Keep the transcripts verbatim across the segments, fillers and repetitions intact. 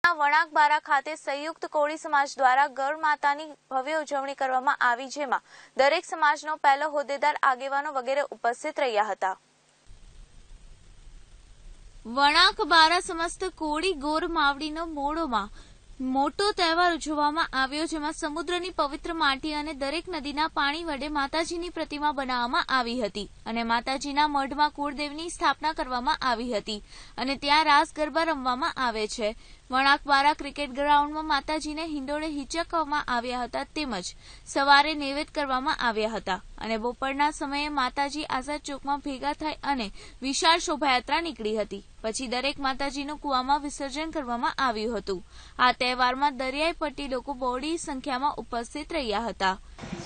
વણાકબારા ખાતે સંયુક્ત કોળી સમાજ દ્વારા ગૌ માતાની ભવ્ય ઉજવણી કરવામાં આવી, જેમાં દરેક સમાજનો પહેલો હોદ્દેદાર, આગેવાનો વગેરે ઉપસ્થિત રહ્યા હતા. વણાકબારા સમસ્ત કોળી ગોર માવડીનો મોડોમાં મોટો તહેવાર ઉજવવામાં આવ્યો, જેમાં સમુદ્રની પવિત્ર માટી અને દરેક નદીના પાણી વડે માતાજીની પ્રતિમા બનાવવામાં આવી હતી અને માતાજીના મઢમાં કુળદેવની સ્થાપના કરવામાં આવી હતી અને ત્યાં રાસ ગરબા રમવામાં આવે છે. વણાકબારા ક્રિકેટ ગ્રાઉન્ડમાં માતાજીને હિંડોળે હિંચકવામાં આવ્યા હતા, તેમજ સવારે નૈવેદ્ય કરવામાં આવ્યા હતા અને બપોરના સમયે માતાજી આઝાદ ચોકમાં ભેગા થઈ અને વિશાળ શોભાયાત્રા નીકળી હતી. પછી દરેક માતાજીનું કુવામાં વિસર્જન કરવામાં આવ્યું હતું. આ તહેવારમાં દરિયાઈ પટ્ટી લોકો બહોળી સંખ્યામાં ઉપસ્થિત રહ્યા હતા.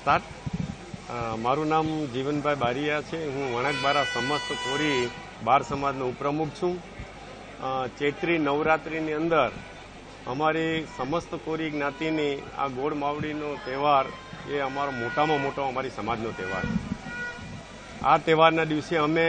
મારું નામ જીવનભાઈ બારિયા છે. હું વણાકબારા સમસ્ત કોળી બાર સમાજનો ઉપપ્રમુખ છું. ચૈત્રી નવરાત્રિની અંદર અમારી સમસ્ત કોરી જ્ઞાતિની આ ગોળ માવડીનો તહેવાર એ અમારો મોટામાં મોટો અમારી સમાજનો તહેવાર. આ તહેવારના દિવસે અમે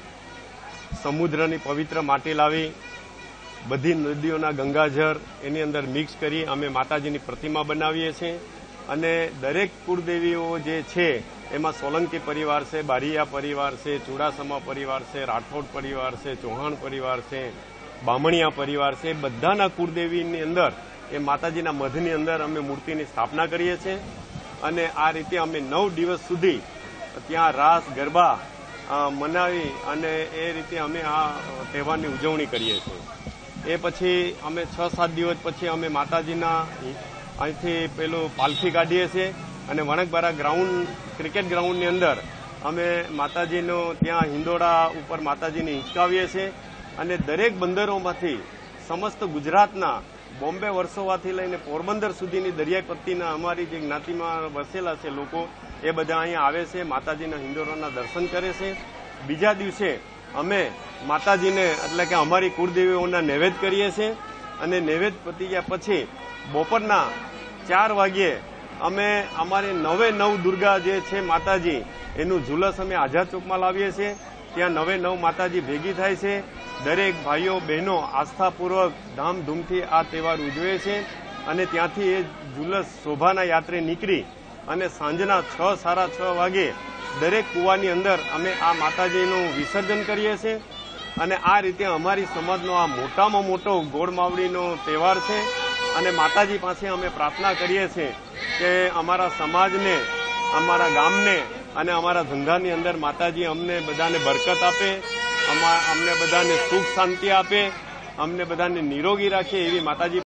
સમુદ્રની પવિત્ર માટી લાવી બધી નદીઓના ગંગાજળ એની અંદર મિક્સ કરી અમે માતાજીની પ્રતિમા બનાવીએ છીએ અને દરેક કુળદેવીઓ જે છે એમાં સોલંકી પરિવાર છે, બારિયા પરિવાર છે, ચુડાસમા પરિવાર છે, રાઠોડ પરિવાર છે, ચૌહાણ પરિવાર છે, બામણિયા પરિવાર છે. બધાના કુળદેવીની અંદર એ માતાજીના મધની અંદર અમે મૂર્તિની સ્થાપના કરીએ છીએ અને આ રીતે અમે નવ દિવસ સુધી ત્યાં રાસ ગરબા મનાવી અને એ રીતે અમે આ તહેવારની ઉજવણી કરીએ છીએ. એ પછી અમે છ સાત દિવસ પછી અમે માતાજીના અહીંથી પેલું પાલખી કાઢીએ છીએ અને વણાકબારા ગ્રાઉન્ડ ક્રિકેટ ગ્રાઉન્ડની અંદર અમે માતાજીનો ત્યાં હિંડોળા ઉપર માતાજીને હિંચકાવીએ છીએ અને દરેક બંદરોમાંથી સમસ્ત ગુજરાતના બોમ્બે વર્સોવાથી લઈને પોરબંદર સુધીની દરિયાઈ પટ્ટીના અમારી જે જ્ઞાતિમાં વસેલા છે લોકો એ બધા અહીંયા આવે છે, માતાજીના હિંડોળાના દર્શન કરે છે. બીજા દિવસે અમે માતાજીને એટલે કે અમારી કુળદેવીઓના નૈવેદ્ય કરીએ છીએ અને નૈવેદ્ય પતી ગયા પછી બપોરના ચાર વાગ્યે અમે અમારી નવે નવ દુર્ગા જે છે માતાજી એનું ઝુલસ અમે આઝાદ ચોકમાં લાવીએ છીએ. ત્યાં નવે નવ માતાજી ભેગી થાય છે. દરેક ભાઈઓ બહેનો આસ્થાપૂર્વક ધામધૂમથી આ તહેવાર ઉજવે છે અને ત્યાંથી એ ઝુલસ શોભાના યાત્રે નીકળી અને સાંજના છ સાડા છ વાગે દરેક કૂવાની અંદર અમે આ માતાજીનું વિસર્જન કરીએ છીએ અને આ રીતે અમારી સમાજનો આ મોટામાં મોટો ગોળ માવડીનો તહેવાર છે અને માતાજી પાસે અમે પ્રાર્થના કરીએ છીએ કે અમારા સમાજને, અમારા ગામને અને અમારા ધંધાની અંદર માતાજી અમને બધાને બરકત આપે, અમને બધાને સુખ શાંતિ આપે, અમને બધાને નિરોગી રાખે એવી માતાજી